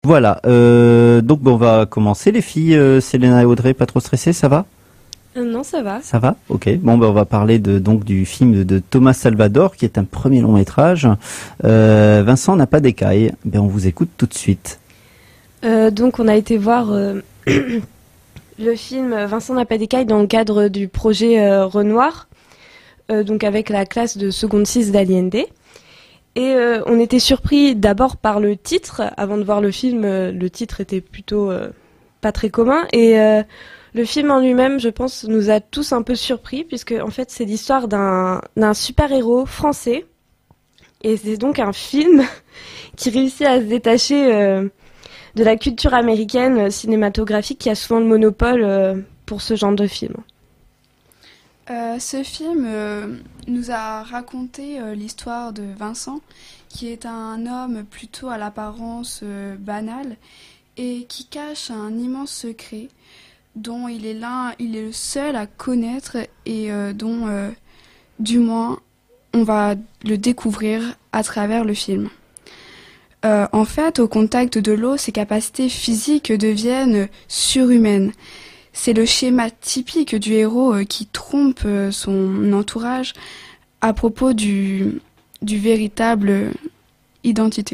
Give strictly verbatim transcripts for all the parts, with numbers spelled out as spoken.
Voilà, euh, donc bon, on va commencer les filles, euh, Selena et Audrey, pas trop stressées, ça va? Euh, non, ça va. Ça va? Ok. Bon, ben on va parler de donc du film de, de Thomas Salvador, qui est un premier long métrage. Euh, Vincent n'a pas d'écaille. Ben on vous écoute tout de suite. Euh, donc, on a été voir euh, le film Vincent n'a pas d'écaille dans le cadre du projet euh, Renoir, euh, donc avec la classe de seconde six d'Allende. Et euh, on était surpris d'abord par le titre. Avant de voir le film, euh, le titre était plutôt euh, pas très commun. Et euh, le film en lui-même, je pense, nous a tous un peu surpris, puisque en fait, c'est l'histoire d'un d'un super-héros français. Et c'est donc un film qui réussit à se détacher euh, de la culture américaine euh, cinématographique, qui a souvent le monopole euh, pour ce genre de film. Euh, ce film euh, nous a raconté euh, l'histoire de Vincent, qui est un homme plutôt à l'apparence euh, banale et qui cache un immense secret dont il est l'un, il est le seul à connaître et euh, dont, euh, du moins, on va le découvrir à travers le film. Euh, en fait, au contact de l'eau, ses capacités physiques deviennent surhumaines. C'est le schéma typique du héros euh, qui trompe euh, son entourage à propos du, du véritable euh, identité.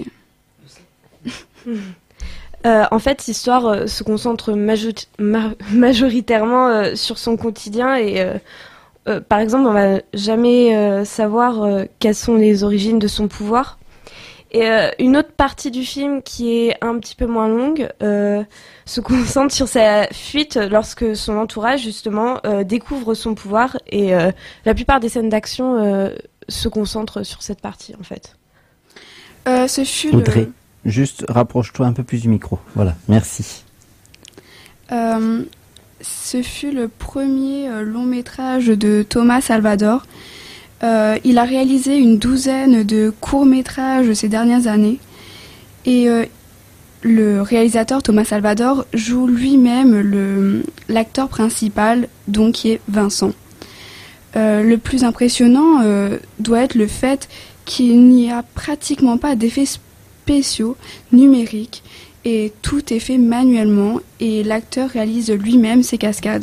Euh, en fait, l'histoire euh, se concentre majo- ma- majoritairement euh, sur son quotidien et, euh, euh, par exemple, on va jamais euh, savoir euh, quelles sont les origines de son pouvoir. Et euh, une autre partie du film qui est un petit peu moins longue euh, se concentre sur sa fuite lorsque son entourage justement euh, découvre son pouvoir et euh, la plupart des scènes d'action euh, se concentrent sur cette partie en fait. Euh, ce fut Audrey, le... juste rapproche-toi un peu plus du micro. Voilà, merci. Euh, ce fut le premier euh, long métrage de Thomas Salvador. Euh, il a réalisé une douzaine de courts-métrages ces dernières années et euh, le réalisateur Thomas Salvador joue lui-même le, l'acteur principal, donc qui est Vincent. Euh, le plus impressionnant euh, doit être le fait qu'il n'y a pratiquement pas d'effets spéciaux numériques et tout est fait manuellement et l'acteur réalise lui-même ses cascades.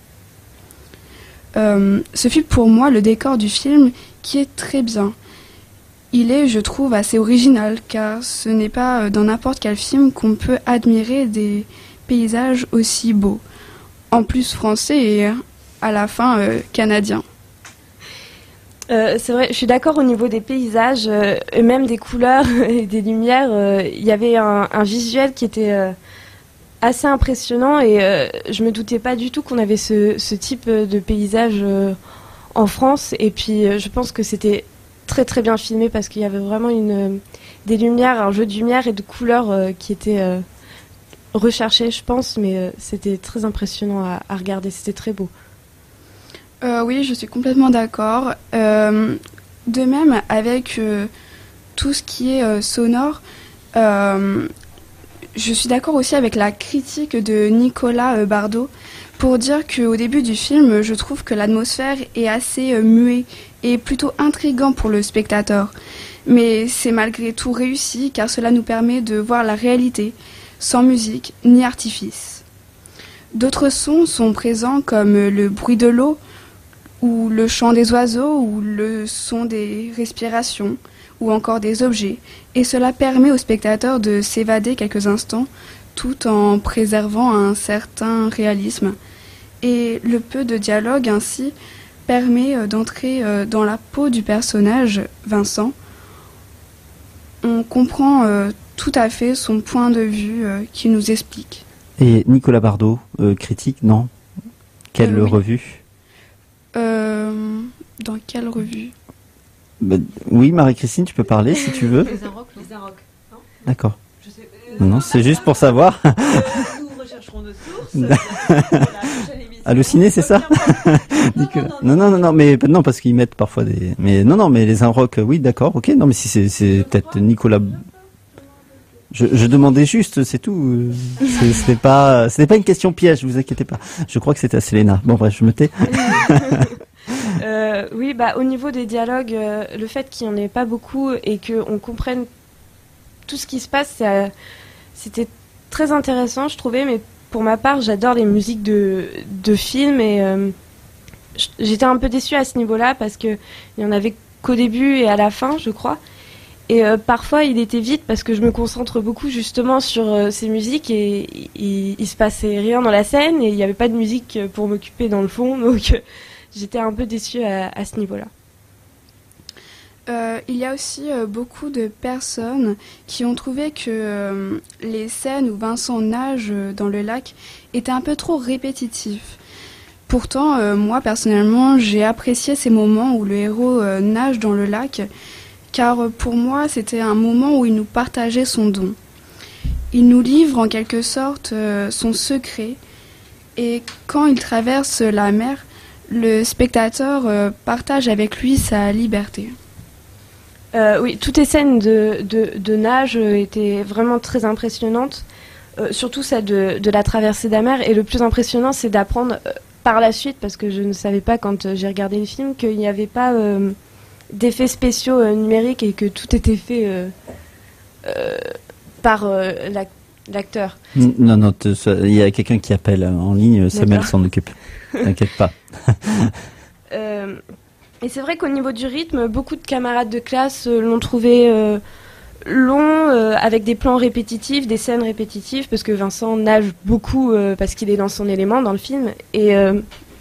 Euh, ce fut pour moi le décor du film qui est très bien. Il est, je trouve, assez original car ce n'est pas dans n'importe quel film qu'on peut admirer des paysages aussi beaux. En plus français et à la fin euh, canadien. Euh, c'est vrai, je suis d'accord au niveau des paysages euh, et même des couleurs et des lumières. Euh, il y avait un, un visuel qui était euh, assez impressionnant et euh, je me doutais pas du tout qu'on avait ce, ce type de paysage euh, en France. Et puis euh, je pense que c'était très très bien filmé parce qu'il y avait vraiment une, euh, des lumières, un jeu de lumière et de couleurs euh, qui était euh, recherché, je pense, mais euh, c'était très impressionnant à, à regarder, c'était très beau. Euh, oui, je suis complètement d'accord. Euh, de même, avec euh, tout ce qui est euh, sonore, euh, je suis d'accord aussi avec la critique de Nicolas euh, Bardot pour dire qu'au début du film, je trouve que l'atmosphère est assez euh, muette et plutôt intrigant pour le spectateur. Mais c'est malgré tout réussi car cela nous permet de voir la réalité, sans musique ni artifice. D'autres sons sont présents comme le bruit de l'eau, ou le chant des oiseaux, ou le son des respirations, ou encore des objets, et cela permet au spectateur de s'évader quelques instants, tout en préservant un certain réalisme. Et le peu de dialogue ainsi permet d'entrer dans la peau du personnage, Vincent. On comprend euh, tout à fait son point de vue euh, qui nous explique. Et Nicolas Bardot, euh, critique, non? Quelle Euh, oui. revue? Euh, dans quelle revue? Bah, oui, Marie-Christine, tu peux parler si tu veux. Les Inrocks, les Inrocks, non? D'accord. Je sais, euh, Non, non, c'est juste pour savoir. Euh, nous rechercherons nos sources. euh, pour la prochaine émission. Halluciné, c'est ça? Nicolas. Non, non, non, non, mais non, parce qu'ils mettent parfois des. Mais non, non, mais les Inrocks, oui, d'accord, ok. Non, mais si c'est, c'est peut-être Nicolas. Je, je demandais juste, c'est tout. C'est, ce n'est pas, ce n'est pas une question piège, vous inquiétez pas. Je crois que c'était à Selena. Bon, bref, je me tais. Euh, oui, bah, au niveau des dialogues, euh, le fait qu'il n'y en ait pas beaucoup et qu'on comprenne tout ce qui se passe, ça, c'était très intéressant, je trouvais, mais pour ma part, j'adore les musiques de, de films et euh, j'étais un peu déçue à ce niveau-là parce qu'il y en avait qu'au début et à la fin, je crois. Et euh, parfois, il était vide parce que je me concentre beaucoup justement sur euh, ces musiques et il, il se passait rien dans la scène et il n'y avait pas de musique pour m'occuper dans le fond, donc euh, j'étais un peu déçue à, à ce niveau-là. Euh, il y a aussi euh, beaucoup de personnes qui ont trouvé que euh, les scènes où Vincent nage euh, dans le lac étaient un peu trop répétitives. Pourtant, euh, moi personnellement, j'ai apprécié ces moments où le héros euh, nage dans le lac, car euh, pour moi, c'était un moment où il nous partageait son don. Il nous livre en quelque sorte euh, son secret, et quand il traverse la mer, le spectateur euh, partage avec lui sa liberté. Euh, oui, toutes les scènes de, de, de nage étaient vraiment très impressionnantes, euh, surtout celle de, de la traversée de la mer. Et le plus impressionnant, c'est d'apprendre euh, par la suite, parce que je ne savais pas quand euh, j'ai regardé le film, qu'il n'y avait pas euh, d'effets spéciaux euh, numériques et que tout était fait euh, euh, par euh, l'ac- l'acteur. Non, non, il y a quelqu'un qui appelle en ligne, Samuel s'en occupe. T'inquiète pas. euh, Et c'est vrai qu'au niveau du rythme, beaucoup de camarades de classe euh, l'ont trouvé euh, long, euh, avec des plans répétitifs, des scènes répétitives, parce que Vincent nage beaucoup euh, parce qu'il est dans son élément dans le film. Et euh,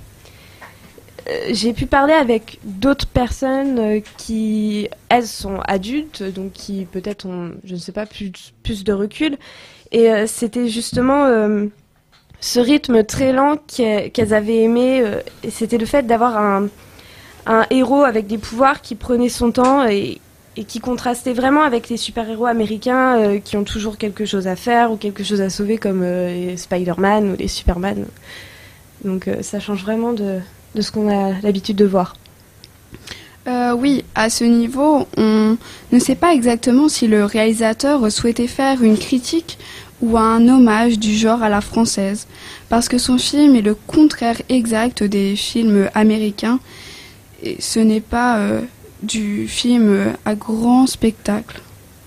euh, j'ai pu parler avec d'autres personnes euh, qui, elles, sont adultes, donc qui peut-être ont, je ne sais pas, plus, plus de recul. Et euh, c'était justement euh, ce rythme très lent qu'elles avaient aimé. Euh, et c'était le fait d'avoir un... un héros avec des pouvoirs qui prenait son temps et, et qui contrastait vraiment avec les super-héros américains euh, qui ont toujours quelque chose à faire ou quelque chose à sauver comme euh, les Spider-Man ou les Superman. Donc euh, ça change vraiment de, de ce qu'on a l'habitude de voir. Euh, oui, à ce niveau, on ne sait pas exactement si le réalisateur souhaitait faire une critique ou un hommage du genre à la française, parce que son film est le contraire exact des films américains. Et ce n'est pas euh, du film à grand spectacle.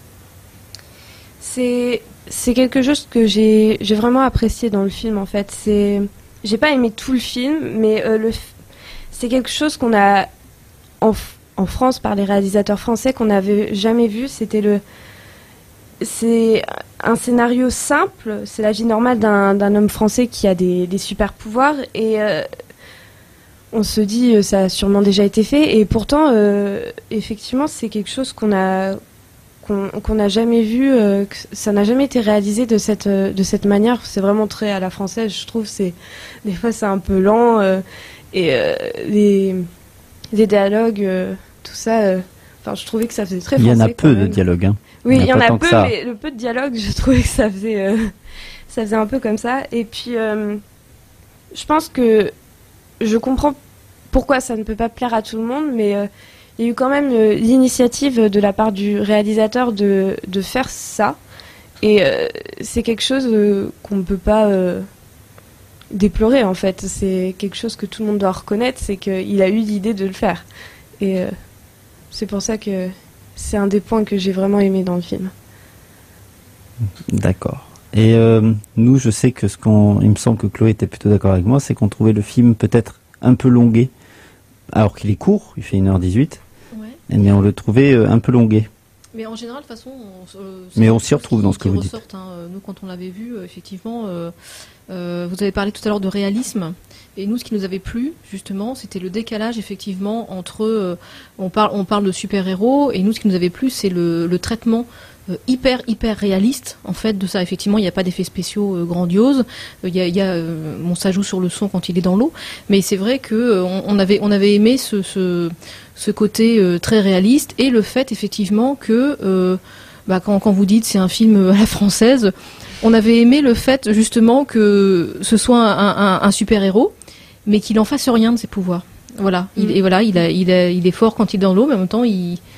C'est, c'est quelque chose que j'ai, j'ai vraiment apprécié dans le film, en fait. C'est, j'ai pas aimé tout le film, mais euh, le, c'est quelque chose qu'on a en, en France, par les réalisateurs français, qu'on n'avait jamais vu. C'était le, c'est un scénario simple, c'est la vie normale d'un, d'un homme français qui a des, des super pouvoirs, et... Euh, on se dit, ça a sûrement déjà été fait, et pourtant, euh, effectivement, c'est quelque chose qu'on a, qu'on, qu'on n'a jamais vu, euh, que ça n'a jamais été réalisé de cette, de cette manière. C'est vraiment très à la française, je trouve. C'est, des fois, c'est un peu lent, euh, et euh, les, les dialogues, euh, tout ça, euh, enfin, je trouvais que ça faisait très français. Il y en a peu de dialogues, hein. Oui, il y en a, a peu, mais le peu de dialogue, je trouvais que ça faisait, euh, ça faisait un peu comme ça. Et puis, euh, je pense que je comprends pourquoi ça ne peut pas plaire à tout le monde, mais euh, il y a eu quand même euh, l'initiative de la part du réalisateur de, de faire ça. Et euh, c'est quelque chose euh, qu'on ne peut pas euh, déplorer, en fait. C'est quelque chose que tout le monde doit reconnaître, c'est qu'il a eu l'idée de le faire. Et euh, c'est pour ça que c'est un des points que j'ai vraiment aimé dans le film. D'accord. Et euh, nous, je sais que ce qu'on... Il me semble que Chloé était plutôt d'accord avec moi, c'est qu'on trouvait le film peut-être un peu longué. Alors qu'il est court, il fait une heure dix-huit, ouais. Mais on le trouvait euh, un peu longué. Mais en général, de toute façon, on, euh, mais on s'y retrouve qui, dans ce que vous ressortent, dites. Hein. Nous, quand on l'avait vu, euh, effectivement, euh, euh, vous avez parlé tout à l'heure de réalisme. Et nous, ce qui nous avait plu, justement, c'était le décalage, effectivement, entre... Euh, on, parle, on parle de super-héros, et nous, ce qui nous avait plu, c'est le, le traitement euh, hyper, hyper réaliste, en fait, de ça. Effectivement, il n'y a pas d'effets spéciaux euh, grandioses. Il y a, il y a, euh, bon, ça joue sur le son quand il est dans l'eau. Mais c'est vrai qu'on euh, on avait, on avait aimé ce, ce, ce côté euh, très réaliste, et le fait, effectivement, que... Euh, bah, quand, quand vous dites c'est un film à la française, on avait aimé le fait, justement, que ce soit un, un, un super-héros, mais qu'il en fasse rien de ses pouvoirs. Voilà. Mmh. Il, et voilà, il, a, il, a, il est fort quand il est dans l'eau, mais en même temps, il,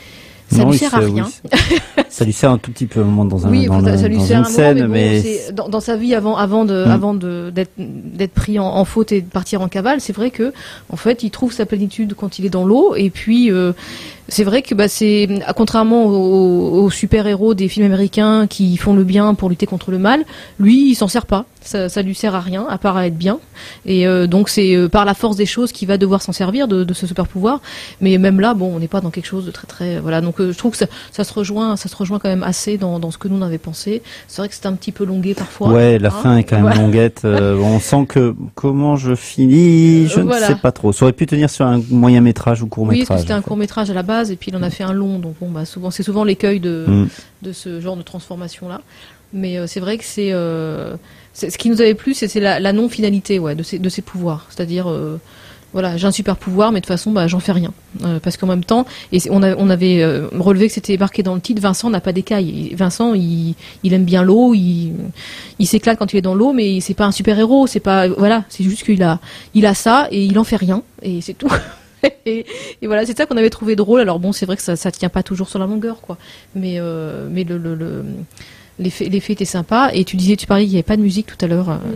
Ça Non, lui il sert se- à oui, rien. ça lui sert un tout petit peu au moment dans un Oui, dans, ça, le- ça lui dans sert une un scène, moment, mais, mais bon, c'est- dans, dans sa vie avant, avant de, Mm. avant de d'être d'être pris en, en faute et de partir en cavale, c'est vrai que en fait, il trouve sa plénitude quand il est dans l'eau. Et puis, euh, c'est vrai que bah, c'est contrairement aux, aux super-héros des films américains qui font le bien pour lutter contre le mal, lui, il s'en sert pas. Ça, ça lui sert à rien, à part à être bien. Et euh, donc, c'est euh, par la force des choses qu'il va devoir s'en servir de, de ce super-pouvoir. Mais même là, bon, on n'est pas dans quelque chose de très très voilà. Donc, euh, je trouve que ça, ça se rejoint, ça se rejoint quand même assez dans, dans ce que nous on avait pensé. C'est vrai que c'est un petit peu longué parfois. ouais, la hein. fin est quand même Voilà. longuette. euh, on sent que comment je finis, je Voilà. ne sais pas trop. Ça aurait pu tenir sur un moyen métrage ou court Oui, parce métrage. que c'était un court métrage à la base et puis il en a fait un long. Donc bon, bah souvent c'est souvent l'écueil de Mm. de ce genre de transformation là. Mais euh, c'est vrai que c'est euh, c'est- ce qui nous avait plu, c'est c'est la, la non finalité, ouais, de ces de ces pouvoirs. C'est-à-dire euh, voilà, j'ai un super pouvoir, mais de toute façon, bah, j'en fais rien. Euh, parce qu'en même temps, et c'est- on, a- on avait euh, relevé que c'était marqué dans le titre, Vincent n'a pas d'écailles. Et Vincent, il, il aime bien l'eau, il, il s'éclate quand il est dans l'eau, mais c'est pas un super héros, c'est pas, voilà, c'est juste qu'il a, il a ça et il en fait rien, et c'est tout. et, et voilà, c'est ça qu'on avait trouvé drôle. Alors bon, c'est vrai que ça, ça tient pas toujours sur la longueur, quoi. Mais, euh, mais le, le, le- l'effet, l'effet était sympa. Et tu disais, tu parlais qu'il n'y avait pas de musique tout à l'heure. euh,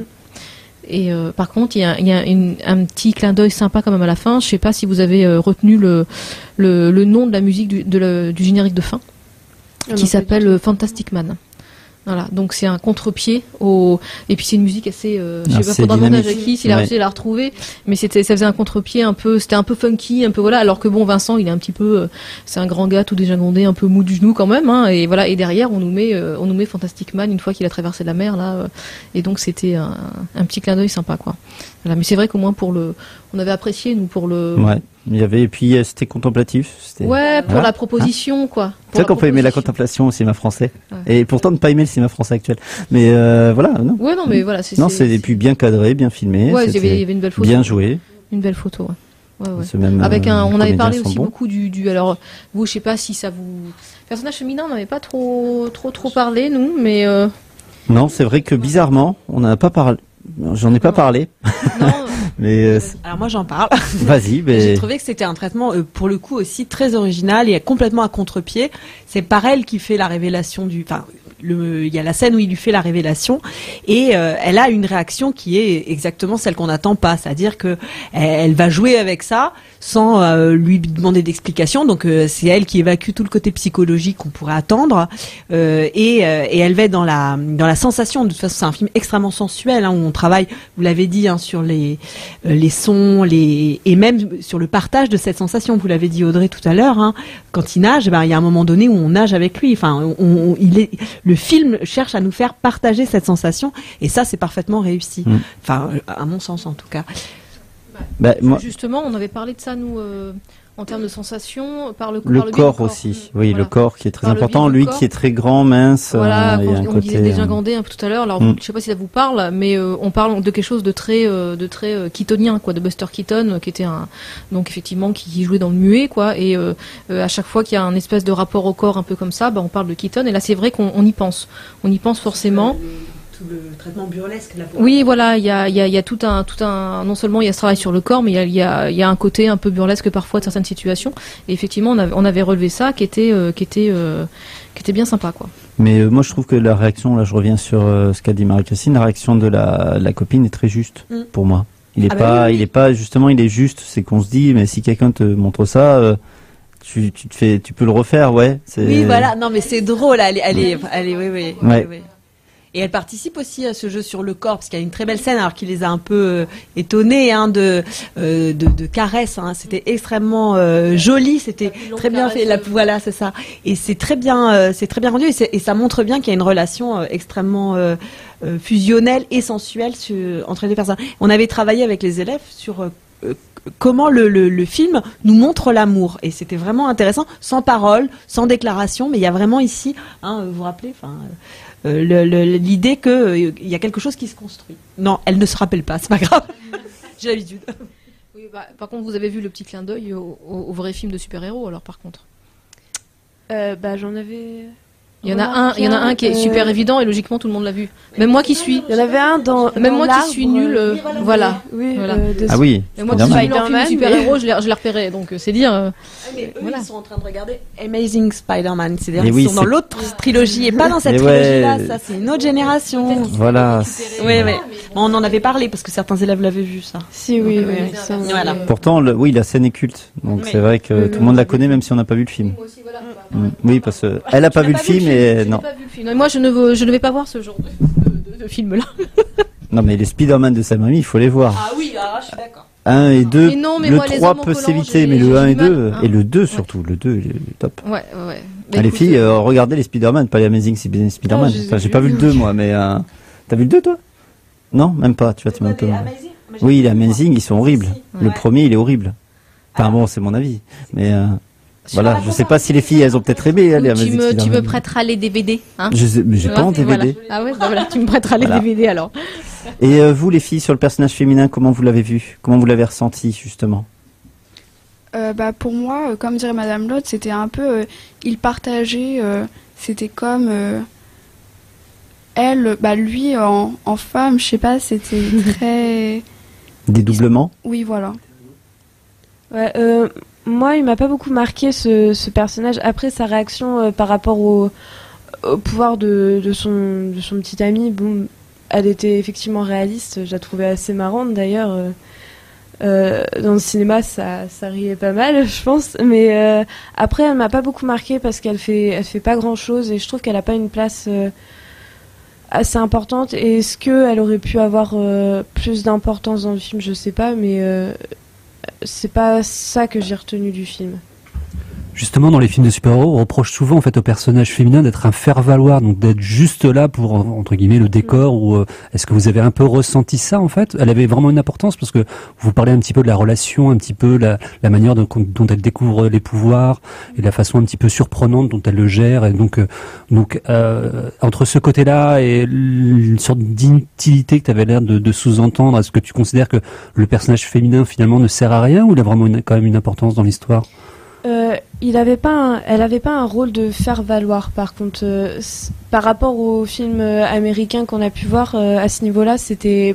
Et euh, par contre, il y a, il y a une- un petit clin d'œil sympa quand même à la fin. Je sais pas si vous avez euh, retenu le, le, le nom de la musique du, de le- du générique de fin, Ah qui non, pas s'appelle du tout. euh, Fantastic Man. Voilà, donc c'est un contre-pied au et puis c'est une musique assez euh, je sais pas, Assez faudra demander à dynamique. Jackie s'il a Ouais. réussi à la retrouver, mais c'était ça faisait un contre-pied un peu, c'était un peu funky, un peu voilà, alors que bon Vincent il est un petit peu euh, c'est un grand gars tout dégingandé, un peu mou du genou quand même hein, et voilà, et derrière on nous met euh, on nous met Fantastic Man une fois qu'il a traversé la mer là euh, et donc c'était un, un petit clin d'œil sympa quoi. Voilà, mais c'est vrai qu'au moins pour le on avait apprécié nous pour le Ouais, il y avait et puis euh, c'était contemplatif. C'était... Ouais, pour Voilà. la proposition quoi. C'est Pour vrai la qu'on peut aimer la proposition. contemplation au cinéma français, Ouais. et pourtant ne pas aimer le cinéma français actuel. Mais euh, voilà, non. Ouais non mais voilà, c'est Non, c'est et puis bien cadré, bien filmé, ouais, il y c'était avait, il y avait une belle photo. bien joué. Une belle photo, ouais. Ouais, ouais. Ce même, Avec euh, un, on avait comédiens parlé sont aussi bons. beaucoup du, du, alors, vous, je sais pas si ça vous, personnage féminin, on n'avait pas trop, trop, trop parlé, nous, mais, euh, Non, c'est vrai que bizarrement, on n'en a pas parlé. J'en ai pas parlé, non, mais euh, Alors moi j'en parle. vas-y. J'ai Mais... trouvé que c'était un traitement euh, pour le coup aussi très original et complètement à contre-pied. C'est par elle qui fait la révélation du. Enfin, le, il y a la scène où il lui fait la révélation et euh, elle a une réaction qui est exactement celle qu'on n'attend pas, c'est-à-dire que elle, elle va jouer avec ça sans euh, lui demander d'explication. Donc euh, c'est elle qui évacue tout le côté psychologique qu'on pourrait attendre euh, et, euh, et elle va être dans la dans la sensation. De toute façon, c'est un film extrêmement sensuel hein, où on travaille. Vous l'avez dit hein, sur les euh, les sons, les et même sur le partage de cette sensation. Vous l'avez dit Audrey tout à l'heure. Hein, quand il nage, ben il y a un moment donné où on nage avec lui. Enfin, on, on- il est le film cherche à nous faire partager cette sensation et ça c'est parfaitement réussi. Mm. Enfin, à mon sens en tout cas. Bah, moi, justement, on avait parlé de ça, nous, euh, en termes de sensations, par le, le par le biais corps, du corps. aussi. Oui, Voilà. le corps qui est très Par le important. biais du Lui corps. qui est très grand, mince. Voilà, euh, il y a on, un on côté. disait euh, dégingandé un peu tout à l'heure. Alors, Mm. je sais pas si ça vous parle, mais euh, on parle de quelque chose de très, euh, de très euh, keatonien, quoi, de Buster Keaton, euh, qui était un, donc effectivement, qui, qui jouait dans le muet, quoi. Et euh, euh, à chaque fois qu'il y a un espèce de rapport au corps un peu comme ça, bah, on parle de Keaton. Et là, c'est vrai qu'on on y pense. On y pense forcément. Tout le traitement burlesque. La Oui, voilà, il y a, il y a, il y a tout un, tout un, non seulement il y a ce travail sur le corps, mais il y a, il y a, il y a un côté un peu burlesque parfois de certaines situations. Et effectivement, on avait, on avait relevé ça, qui était, euh, qui était, euh, qui était bien sympa, quoi. Mais euh, moi, je trouve que la réaction, là, je reviens sur euh, ce qu'a dit Marie-Christine, la réaction de la, la copine est très juste Mm. pour moi. Il est Ah bah pas, oui, oui. il est pas justement, il est juste. C'est qu'on se dit, mais si quelqu'un te montre ça, euh, tu, tu te fais, tu peux le refaire, ouais. C'est... Oui, voilà. Non, mais c'est drôle. Elle est, elle est, elle est- oui, oui, oui, Ouais. oui. Et elle participe aussi à ce jeu sur le corps, parce qu'il y a une très belle scène, alors qu'il les a un peu euh, étonnés, hein, de, euh, de, de caresses. Hein. C'était extrêmement euh, joli, c'était plus longue très bien caresse, fait. La, euh, voilà, c'est ça. Et c'est très bien, euh, c'est très bien rendu, et, c'est- et ça montre bien qu'il y a une relation euh, extrêmement euh, euh, fusionnelle et sensuelle sur, entre les deux personnes. On avait travaillé avec les élèves sur euh, euh, comment le, le, le film nous montre l'amour, et c'était vraiment intéressant, sans parole, sans déclaration, mais il y a vraiment ici, hein, vous vous rappelez, enfin. Euh, Euh, le- le- l'idée que euh, il y a quelque chose qui se construit. Non, elle ne se rappelle pas, c'est pas grave. J'ai l'habitude. Oui, bah, par contre, vous avez vu le petit clin d'œil au, au, au vrai film de super-héros, alors par contre. Euh, bah, j'en avais. Il y en a un, il y en a un qui est super euh, évident et logiquement tout le monde l'a vu. Même moi qui suis. Il y en avait un dans. Même dans moi qui suis nulle, euh, voilà. Oui. Voilà. euh, de- Ah oui. Et moi qui Spider-Man. suis nulle en film de super-héros, je l'ai je l'ai repéré. Donc euh, c'est dire. euh, Mais eux, Voilà. ils sont en train de regarder Amazing Spider-Man. C'est-à-dire Mais qu'ils oui, sont dans c'est- l'autre trilogie et pas dans cette Mais trilogie-là. ouais. Ça, c'est une autre génération. Voilà. Oui, oui. On en avait parlé parce que certains élèves l'avaient vu, ça. Si, oui, Donc, oui. euh, ça, Voilà. Pourtant, le- oui, la scène est culte. Donc Oui. c'est vrai que Oui, tout oui. le monde la connaît, même si on n'a pas vu le film. Mm. Oui, parce que elle a pas vu le film et Je n'ai non. pas vu le film. Et moi, je ne veux, je ne vais pas voir ce genre de, de, de, de film-là. Non, mais les Spider-Man de Sam Raimi, il faut les voir. Ah oui, ah, je suis d'accord. un et deux. Mais non, mais le moi, les trois Hommes en peut collant, s'éviter, j'ai- mais le j'ai un du et mal, deux. hein. Et le deux surtout. Le deux, il est top. Ouais, ouais, ouais. Ah, Bah, les écoute, filles, euh, euh, regardez les Spider-Man, pas les Amazing Spider-Man. Ah, je les ai Enfin, j'ai vus. pas vu le deux, moi, mais euh, t'as vu le deux, toi? Non, même pas. Tu vois, tu m'as un peu. Oui, les Amazing, ils sont horribles. Le Ouais. premier, il est horrible. Enfin bon, c'est mon avis. Mais euh, voilà, je sais pas si les filles, elles ont peut-être aimé hein, les tu Amazing me, tu me Spider-Man. prêteras les D V D, hein? Je sais, mais j'ai pas en D V D. Voilà. Ah ouais, bah voilà, tu me prêteras les Voilà. D V D alors. Et euh, vous, les filles, sur le personnage féminin, comment vous l'avez vu? Comment vous l'avez ressenti, justement? Euh, bah, pour moi, euh, comme dirait Madame Lotte, c'était un peu. Euh, il partageait. euh, c'était comme. euh, elle, bah, lui en, en femme, je sais pas, c'était très. Dédoublement? Oui, voilà. Ouais, euh, moi, il m'a pas beaucoup marqué ce, ce personnage. Après, sa réaction euh, par rapport au, au pouvoir de, de, son, de son petit ami, bon, elle était effectivement réaliste. Je la trouvais assez marrante d'ailleurs. Euh, euh, dans le cinéma, ça, ça riait pas mal, je pense. Mais euh, après, elle m'a pas beaucoup marqué parce qu'elle fait, elle fait pas grand chose et je trouve qu'elle a pas une place euh, assez importante. Et est-ce qu'elle aurait pu avoir euh, plus d'importance dans le film? Je sais pas, mais. Euh, c'est pas ça que j'ai retenu du film. Justement, dans les films de super-héros, on reproche souvent en fait aux personnages féminins d'être un faire-valoir, donc d'être juste là pour entre guillemets le décor. Ou euh, est-ce que vous avez un peu ressenti ça en fait? Elle avait vraiment une importance parce que vous parlez un petit peu de la relation, un petit peu la, la manière dont, dont elle découvre les pouvoirs et la façon un petit peu surprenante dont elle le gère. Et donc, euh, donc euh, entre ce côté-là et une sorte d'inutilité que tu avais l'air de, de sous-entendre, est-ce que tu considères que le personnage féminin finalement ne sert à rien ou il a vraiment une, quand même une importance dans l'histoire? Euh, il avait pas un, elle avait pas un rôle de faire valoir. Par contre, euh, c- par rapport aux films euh, américains qu'on a pu voir euh, à ce niveau-là, c'était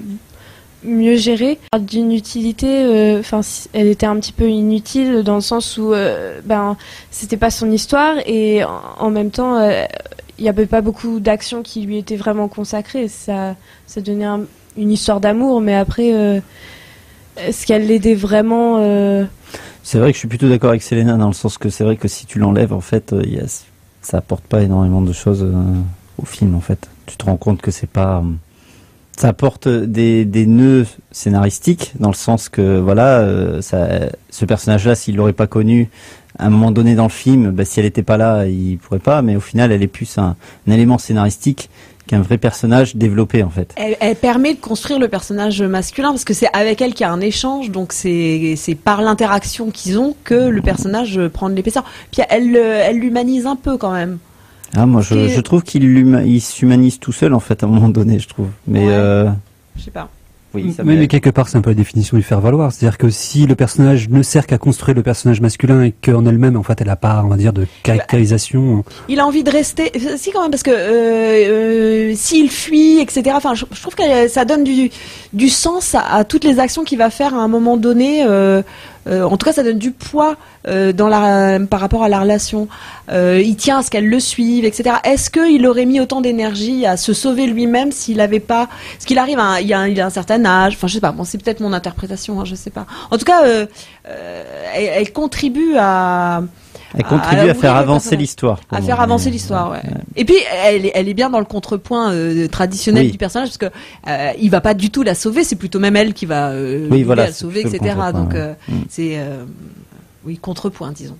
mieux géré. D'inutilité, enfin, elle était un petit peu inutile dans le sens où, euh, ben, c'était pas son histoire et en, en même temps, euh, il y avait pas beaucoup d'actions qui lui étaient vraiment consacrées. Ça, ça donnait un- une histoire d'amour, mais après, euh, est-ce qu'elle l'aidait vraiment euh, C'est vrai que je suis plutôt d'accord avec Selena dans le sens que c'est vrai que si tu l'enlèves, en fait, euh, y a, ça apporte pas énormément de choses euh, au film, en fait. Tu te rends compte que c'est pas... euh, ça apporte des, des nœuds scénaristiques dans le sens que, voilà, euh, ça, ce personnage-là, s'il l'aurait pas connu à un moment donné dans le film, bah, si elle était pas là, il pourrait pas, mais au final, elle est plus un, un élément scénaristique qu'un vrai personnage développé, en fait. Elle, elle permet de construire le personnage masculin parce que c'est avec elle qu'il y a un échange, donc c'est c'est par l'interaction qu'ils ont que le personnage prend de l'épaisseur. Puis elle le- elle l'humanise un peu quand même. Ah, moi, je, Et- je trouve qu'il l'huma- il s'humanise tout seul, en fait, à un moment donné, je trouve. Mais, Ouais. euh, Je sais pas. oui, ça Oui, m'est- mais quelque part, c'est un peu la définition du faire-valoir. C'est-à-dire que si le personnage ne sert qu'à construire le personnage masculin et qu'en elle-même, en fait, elle n'a pas, on va dire, de caractérisation. Il a envie de rester, si quand même, parce que euh, euh, s'il fuit, et cetera. Enfin, je, je trouve que ça donne du, du sens à, à toutes les actions qu'il va faire à un moment donné. Euh, euh, en tout cas, ça donne du poids euh, dans la, par rapport à la relation. Euh, il tient à ce qu'elle le suive, et cetera. Est-ce qu'il aurait mis autant d'énergie à se sauver lui-même s'il n'avait pas, parce qu'il arrive, à un, il, a un, il a un certain âge. Enfin, je sais pas. Bon, c'est peut-être mon interprétation. Hein, je sais pas. En tout cas, euh, euh, elle, elle contribue à Elle à- contribue à à, ouvrir faire le avancer personnage. l'histoire. pour à moi. faire avancer Mais- l'histoire, ouais. ouais. Et puis elle, est- elle est bien dans le contrepoint euh, traditionnel Oui. du personnage parce que euh, il va pas du tout la sauver, c'est plutôt même elle qui va euh, Oui, l'aider voilà, à le c'est sauver, plutôt et le cetera. contrepoint, Donc ouais. euh, Mm. c'est euh, oui contrepoint, disons.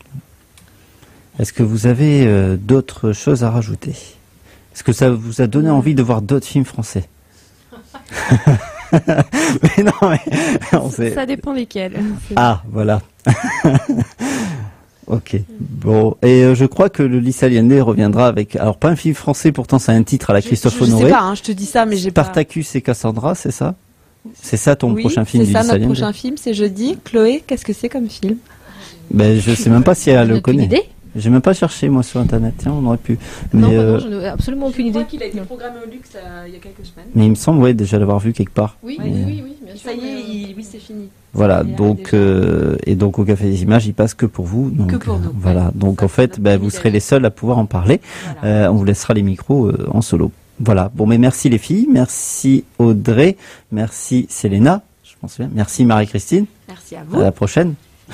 Est-ce que vous avez euh, d'autres choses à rajouter? Est-ce que ça vous a donné envie de voir d'autres films français? Mais non, mais on sait- Ça dépend lesquels. C'est- Ah, voilà. Ok. Bon, et euh, je crois que le Lys Allende reviendra avec, alors pas un film français, pourtant c'est un titre à la Christophe je, je Honoré. sais pas, hein, je te dis ça, mais j'ai pas. Spartacus et Cassandra, c'est ça? C'est ça ton Oui, prochain film c'est du ça Lys notre Allende? prochain film, c'est jeudi. Chloé, qu'est-ce que c'est comme film? Ben je sais même pas si elle le Aucune connaît. idée. J'ai même pas cherché moi sur internet. Tiens, on aurait pu. Mais, Non, bah euh, non, je n'ai absolument aucune Je idée. crois qu'il a été programmé au Luxe euh, il y a quelques semaines. mais il me semble, ouais, déjà l'avoir vu quelque part. Oui, Ouais. oui, oui, oui, bien sûr. Ça y est, mais, euh, il- oui, c'est fini. Voilà, Il est donc déjà. euh, et donc au Café des Images, il passe que pour vous. Donc, Que pour nous, euh, voilà, ouais. donc Ça, en c'est fait, notre bah, vous privilège. serez les seuls à pouvoir en parler. Voilà. Euh, on vous laissera les micros euh, en solo. Voilà. Bon, mais merci les filles, merci Audrey, merci Selena, je pense bien, merci Marie-Christine. Merci à À vous. la prochaine.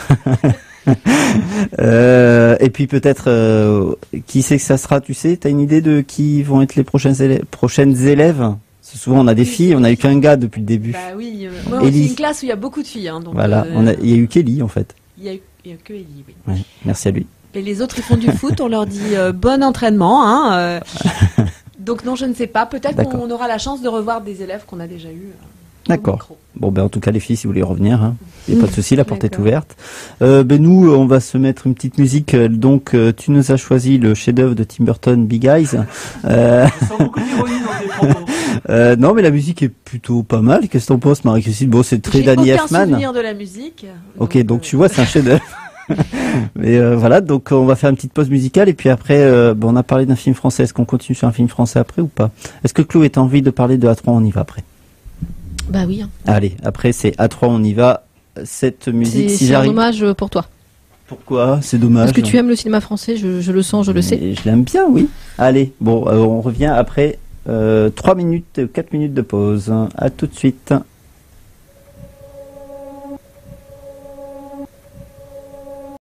Euh, et puis peut-être euh, qui c'est que ça sera, tu sais, t'as une idée de qui vont être les prochaines élèves, prochaines élèves? Parce que souvent on a des filles, on a eu qu'un gars depuis le début. Bah oui, euh, moi, Ellie. c'est une classe où il y a beaucoup de filles. Hein, donc, Voilà, euh, on a, il y a eu Kelly en fait. il y a eu, il y a que Ellie, oui. Ouais, merci à lui. Et les autres, ils font du foot, on leur dit euh, bon entraînement. Hein, euh. Donc non, je ne sais pas. Peut-être D'accord. qu'on aura la chance de revoir des élèves qu'on a déjà eus. euh, au D'accord. micro. Bon, ben en tout cas les filles, si vous voulez revenir, hein, il n'y a pas de souci, la porte est D'accord. ouverte. Euh, ben nous, on va se mettre une petite musique. euh, Donc, euh, tu nous as choisi le chef-d'œuvre de Tim Burton, Big Eyes. Euh, Sans beaucoup d'ironie dans tes propos. euh, non, mais la musique est plutôt pas mal. Qu'est-ce que t'en penses, Marie-Christine? Bon, c'est très J'ai Danny aucun Elfman. souvenir de la musique. Ok, donc euh, tu vois, c'est un chef-d'œuvre. Mais euh, voilà, donc on va faire une petite pause musicale et puis après, euh, ben, on a parlé d'un film français. Est-ce qu'on continue sur un film français après ou pas? Est-ce que Chloé a envie de parler de A trois? On y va après. Bah oui. hein. Allez, après c'est A trois, on y va. Cette musique, C'est si c'est un j'arrive. hommage pour toi. Pourquoi? C'est dommage. Parce que tu aimes le cinéma français, je, je le sens, je le sais. Mais je l'aime bien, oui. Allez, bon, euh, on revient après euh, trois minutes, quatre minutes de pause. À tout de suite.